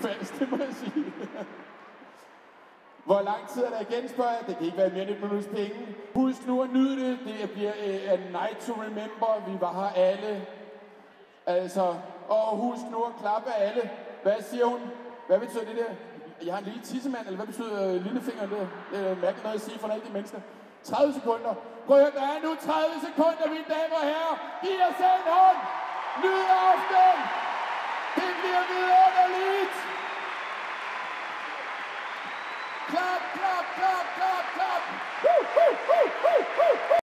falsk, det må jeg sige. Hvor lang tid er der igen, spørger jeg? Det kan ikke være mere end 1 minuts penge. Husk nu at nyde det. Det bliver a night to remember. Vi var her alle. Altså, og husk nu at klappe af alle. Hvad siger hun? Hvad betyder det der? Jeg har en lille tissemand, eller hvad betyder lillefingeren der? Det er mærkeligt noget at sige for alle de mennesker. 30 sekunder. Prøv at høre, der er nu 30 sekunder, mine damer og herrer. Giv jer selv en hånd. Nyd aften.